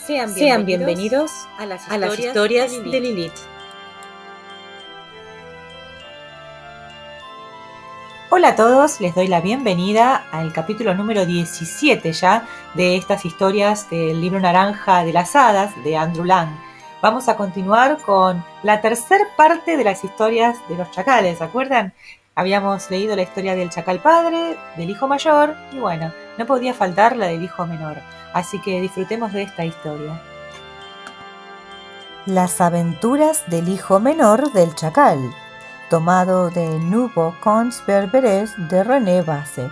Sean bienvenidos a las historias de Lilith. Hola a todos, les doy la bienvenida al capítulo número 17 ya de estas historias del libro naranja de las hadas de Andrew Lang. Vamos a continuar con la tercera parte de las historias de los chacales, ¿se acuerdan? Habíamos leído la historia del chacal padre, del hijo mayor y bueno, no podía faltar la del hijo menor. Así que disfrutemos de esta historia. Las aventuras del hijo menor del chacal, tomado de Nouveaux Contes Berberés de René Basset.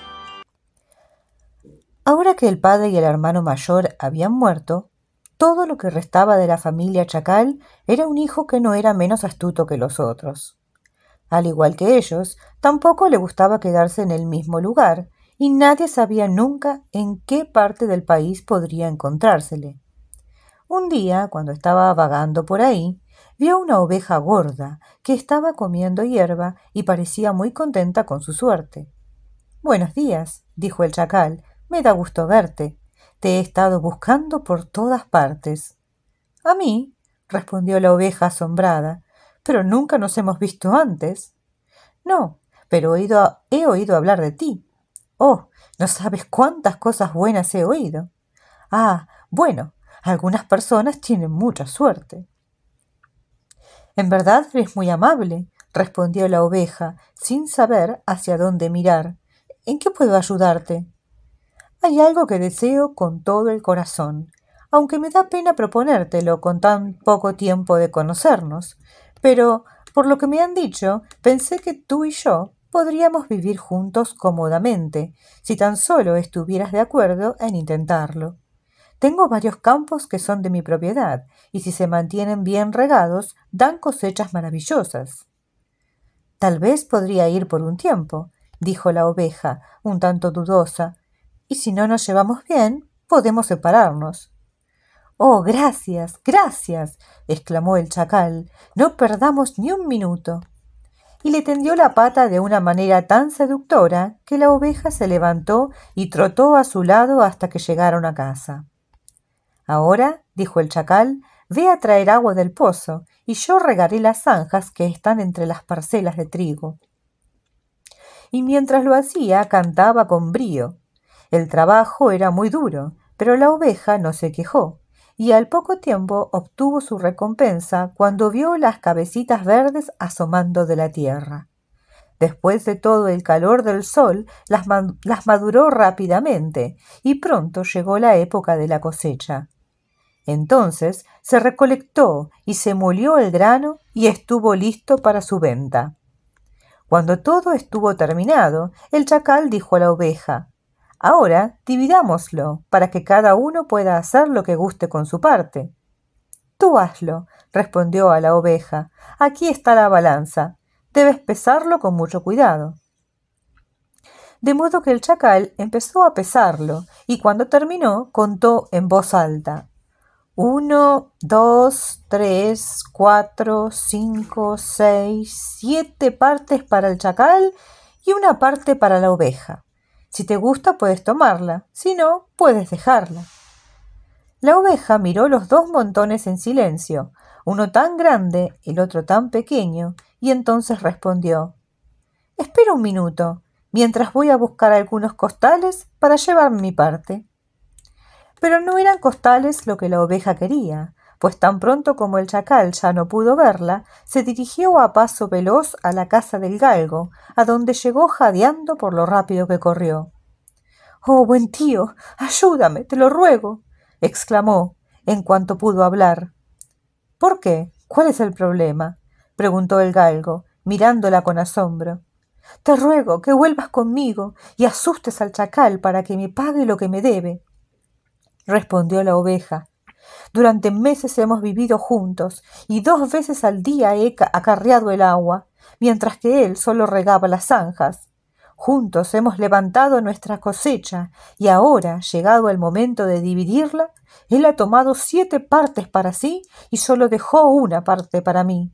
Ahora que el padre y el hermano mayor habían muerto, todo lo que restaba de la familia chacal era un hijo que no era menos astuto que los otros. Al igual que ellos, tampoco le gustaba quedarse en el mismo lugar, y nadie sabía nunca en qué parte del país podría encontrársele. Un día, cuando estaba vagando por ahí, vio una oveja gorda que estaba comiendo hierba y parecía muy contenta con su suerte. «Buenos días», dijo el chacal, «me da gusto verte. Te he estado buscando por todas partes». «¿A mí?», respondió la oveja asombrada, «pero nunca nos hemos visto antes». «No, pero he oído hablar de ti». «Oh, no sabes cuántas cosas buenas he oído». «Ah, bueno, algunas personas tienen mucha suerte». «En verdad eres muy amable», respondió la oveja, sin saber hacia dónde mirar. «¿En qué puedo ayudarte?» «Hay algo que deseo con todo el corazón, aunque me da pena proponértelo con tan poco tiempo de conocernos. Pero, por lo que me han dicho, pensé que tú y yo podríamos vivir juntos cómodamente, si tan solo estuvieras de acuerdo en intentarlo. Tengo varios campos que son de mi propiedad, y si se mantienen bien regados, dan cosechas maravillosas». «Tal vez podría ir por un tiempo», dijo la oveja, un tanto dudosa, «y si no nos llevamos bien, podemos separarnos». «Oh, gracias, gracias», exclamó el chacal, «no perdamos ni un minuto». Y le tendió la pata de una manera tan seductora que la oveja se levantó y trotó a su lado hasta que llegaron a casa. «Ahora», dijo el chacal, «ve a traer agua del pozo, y yo regaré las zanjas que están entre las parcelas de trigo». Y mientras lo hacía, cantaba con brío. El trabajo era muy duro, pero la oveja no se quejó, y al poco tiempo obtuvo su recompensa cuando vio las cabecitas verdes asomando de la tierra. Después de todo el calor del sol, las maduró rápidamente, y pronto llegó la época de la cosecha. Entonces se recolectó y se molió el grano y estuvo listo para su venta. Cuando todo estuvo terminado, el chacal dijo a la oveja: «Ahora dividámoslo, para que cada uno pueda hacer lo que guste con su parte». «Tú hazlo», respondió a la oveja. «Aquí está la balanza. Debes pesarlo con mucho cuidado». De modo que el chacal empezó a pesarlo, y cuando terminó, contó en voz alta: 1, 2, 3, 4, 5, 6, 7 partes para el chacal y una parte para la oveja. Si te gusta puedes tomarla, si no, puedes dejarla». La oveja miró los dos montones en silencio, uno tan grande, el otro tan pequeño, y entonces respondió: «Espera un minuto, mientras voy a buscar algunos costales para llevarme mi parte». Pero no eran costales lo que la oveja quería, pues tan pronto como el chacal ya no pudo verla, se dirigió a paso veloz a la casa del galgo, a donde llegó jadeando por lo rápido que corrió. «Oh, buen tío, ayúdame, te lo ruego», exclamó, en cuanto pudo hablar. «¿Por qué? ¿Cuál es el problema?», preguntó el galgo, mirándola con asombro. «Te ruego que vuelvas conmigo y asustes al chacal para que me pague lo que me debe», respondió la oveja. «Durante meses hemos vivido juntos y 2 veces al día he acarreado el agua, mientras que él solo regaba las zanjas. Juntos hemos levantado nuestra cosecha y ahora, llegado el momento de dividirla, él ha tomado 7 partes para sí y solo dejó una parte para mí».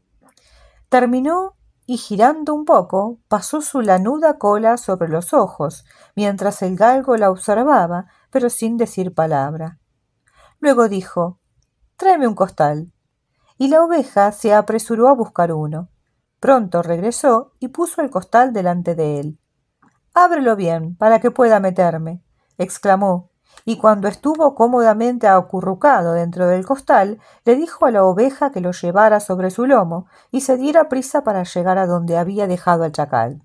Terminó y, girando un poco, pasó su lanuda cola sobre los ojos, mientras el galgo la observaba, pero sin decir palabra. Luego dijo: «Tráeme un costal». Y la oveja se apresuró a buscar uno. Pronto regresó y puso el costal delante de él. «Ábrelo bien, para que pueda meterme», exclamó, y cuando estuvo cómodamente acurrucado dentro del costal, le dijo a la oveja que lo llevara sobre su lomo y se diera prisa para llegar a donde había dejado al chacal.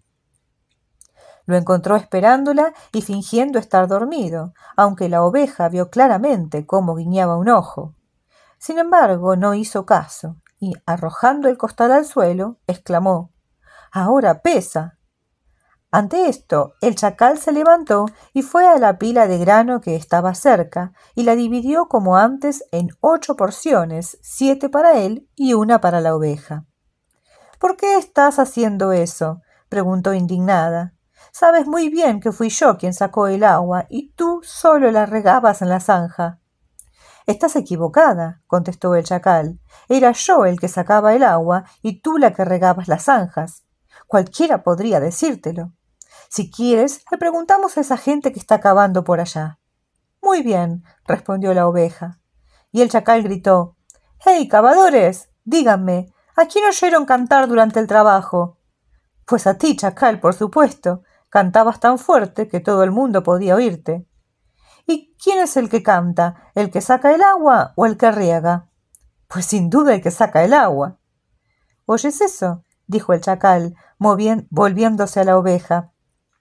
Lo encontró esperándola y fingiendo estar dormido, aunque la oveja vio claramente cómo guiñaba un ojo. Sin embargo, no hizo caso, y arrojando el costal al suelo, exclamó: «Ahora pesa». Ante esto, el chacal se levantó y fue a la pila de grano que estaba cerca, y la dividió como antes en 8 porciones, 7 para él y una para la oveja. «¿Por qué estás haciendo eso?», preguntó indignada. «Sabes muy bien que fui yo quien sacó el agua, y tú solo la regabas en la zanja». «Estás equivocada», contestó el chacal. «Era yo el que sacaba el agua y tú la que regabas las zanjas. Cualquiera podría decírtelo. Si quieres, le preguntamos a esa gente que está cavando por allá». «Muy bien», respondió la oveja. Y el chacal gritó: «¡Hey, cavadores! Díganme, ¿a quién oyeron cantar durante el trabajo?» «Pues a ti, chacal, por supuesto. Cantabas tan fuerte que todo el mundo podía oírte». «¿Y quién es el que canta? ¿El que saca el agua o el que riega?» «Pues sin duda el que saca el agua». «¿Oyes eso?», dijo el chacal, volviéndose a la oveja.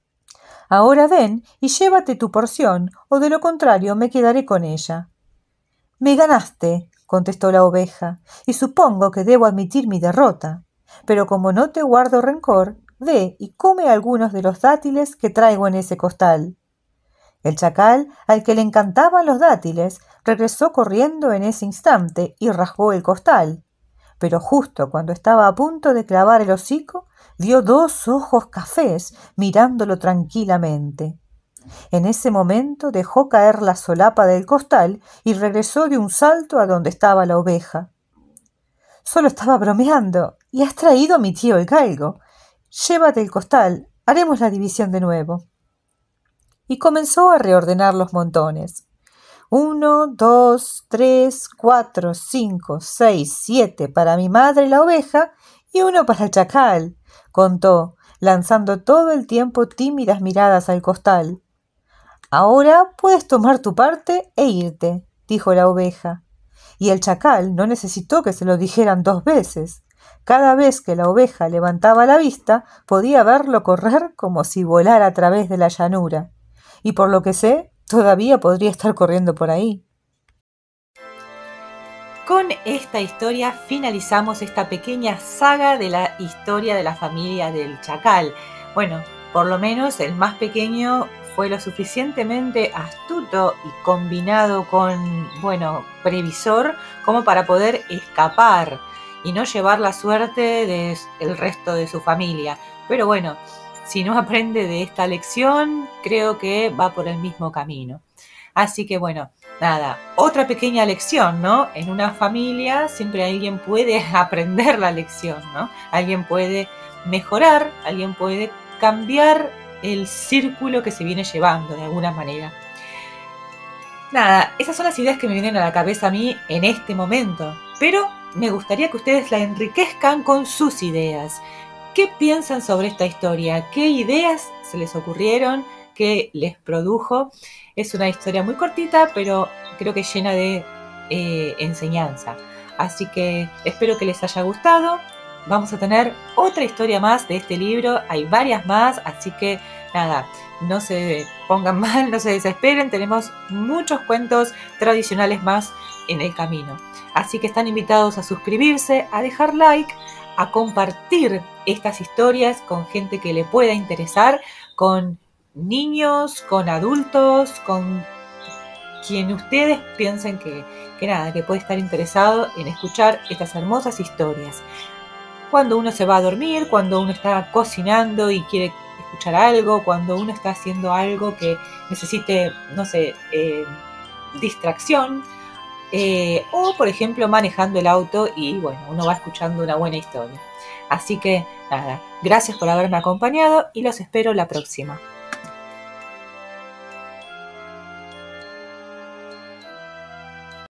«Ahora ven y llévate tu porción, o de lo contrario me quedaré con ella». «Me ganaste», contestó la oveja, «y supongo que debo admitir mi derrota. Pero como no te guardo rencor, ve y come algunos de los dátiles que traigo en ese costal». El chacal, al que le encantaban los dátiles, regresó corriendo en ese instante y rasgó el costal. Pero justo cuando estaba a punto de clavar el hocico, vio 2 ojos cafés mirándolo tranquilamente. En ese momento dejó caer la solapa del costal y regresó de un salto a donde estaba la oveja. «Solo estaba bromeando, y has traído a mi tío el galgo. Llévate el costal, haremos la división de nuevo». Y comenzó a reordenar los montones. 1, 2, 3, 4, 5, 6, 7 para mi madre la oveja y 1 para el chacal, contó, lanzando todo el tiempo tímidas miradas al costal. «Ahora puedes tomar tu parte e irte», dijo la oveja. Y el chacal no necesitó que se lo dijeran 2 veces. Cada vez que la oveja levantaba la vista, podía verlo correr como si volara a través de la llanura. Y por lo que sé, todavía podría estar corriendo por ahí. Con esta historia finalizamos esta pequeña saga de la historia de la familia del chacal. Bueno, por lo menos el más pequeño fue lo suficientemente astuto y combinado con, previsor como para poder escapar y no llevar la suerte del resto de su familia. Pero bueno, si no aprende de esta lección, creo que va por el mismo camino. Así que bueno, nada, otra pequeña lección, ¿no? En una familia siempre alguien puede aprender la lección, ¿no? Alguien puede mejorar, alguien puede cambiar el círculo que se viene llevando de alguna manera. Nada, esas son las ideas que me vienen a la cabeza a mí en este momento, pero me gustaría que ustedes la enriquezcan con sus ideas. ¿Qué piensan sobre esta historia? ¿Qué ideas se les ocurrieron? ¿Qué les produjo? Es una historia muy cortita, pero creo que llena de enseñanza. Así que espero que les haya gustado. Vamos a tener otra historia más de este libro. Hay varias más, así que nada, no se pongan mal, no se desesperen. Tenemos muchos cuentos tradicionales más en el camino. Así que están invitados a suscribirse, a dejar like, a compartir estas historias con gente que le pueda interesar, con niños, con adultos, con quien ustedes piensen que puede estar interesado en escuchar estas hermosas historias. Cuando uno se va a dormir, cuando uno está cocinando y quiere escuchar algo, cuando uno está haciendo algo que necesite, distracción, o por ejemplo manejando el auto y uno va escuchando una buena historia. Así que nada, gracias por haberme acompañado y los espero la próxima.